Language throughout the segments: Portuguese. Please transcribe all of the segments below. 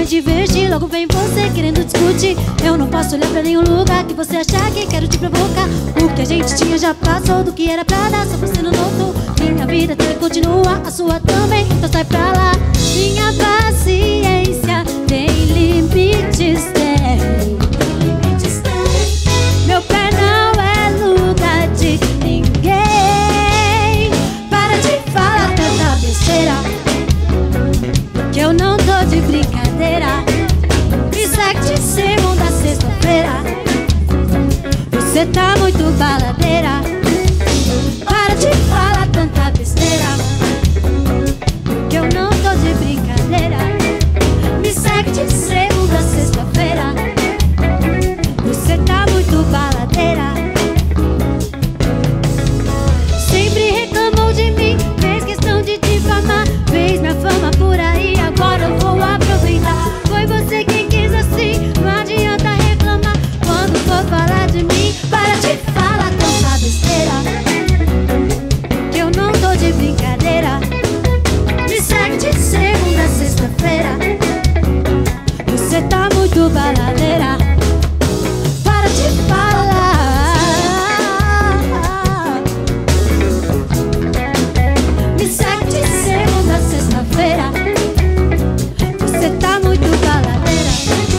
divertir, logo vem você querendo discutir. Eu não posso olhar pra nenhum lugar que você achar que quero te provocar. O que a gente tinha já passou, do que era pra dar, só você não notou. Minha vida tem que continuar, a sua também, então sai pra lá. Minha paciência tem limites, tem. Meu pé não é lugar de ninguém. Para de falar tanta besteira, que eu não tô de brincadeira. Me segue de segunda a sexta-feira. Você tá muito baladeira. Para de falar tanta besteira, que eu não tô de brincadeira. Me segue de segunda a sexta-feira. Você tá muito baladeira. Sempre reclamou de mim, fez questão de difamar, fez minha fama por aí, agora eu vou aproveitar. Foi você quem quis assim, não adianta reclamar. Quando for falar de mim, para de falar tanta besteira, que eu não tô de brincadeira. Me segue de segunda a sexta-feira. Você tá muito baladeira. Para de falar. Me segue de segunda a sexta-feira. Você tá muito baladeira.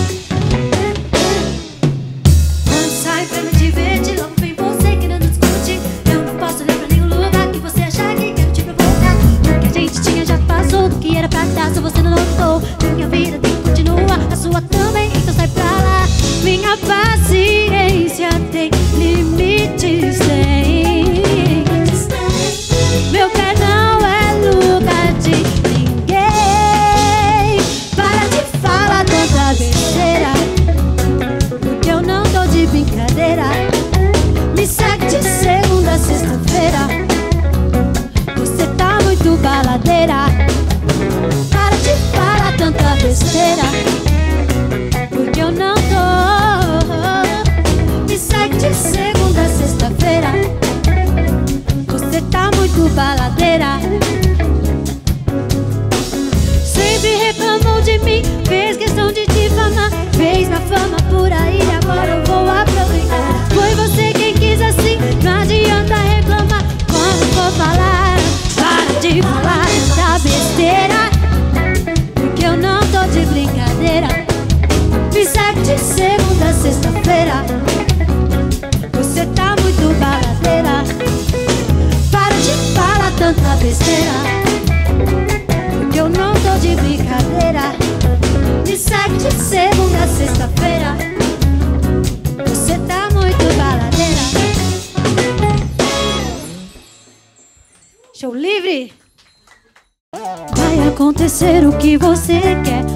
Quando sai pra me divertir, logo vem você querendo discutir. Eu não posso olhar pra nenhum lugar que você achar que quero te provocar. O que a gente tinha já passou, do que era pra dar, só você não notou. Minha vida tem que continuar, a sua também, então sai pra lá. Minha paciência tem limites, tem. Meu pé não é lugar de ninguém. Para de falar tanta besteira, porque eu não tô de brincadeira. Me segue de segunda a sexta-feira. Você tá muito baladeira. Para de falar tanta besteira, porque eu não tô. Me segue de segunda a sexta-feira. Você tá muito baladeira. Sempre reclamou de mim, fez questão de difamar, fez minha fama por aí, agora eu vou aproveitar. Foi você quem quis assim, não adianta reclamar. Quando for falar, para de falar essa besteira, porque eu não tô de brincadeira. Me segue de segunda a sexta-feira. Você tá muito baladeira. Para de falar tanta besteira, porque eu não tô de brincadeira. Me segue de segunda a sexta-feira. Você tá muito baladeira. Show livre! Vai acontecer o que você quer.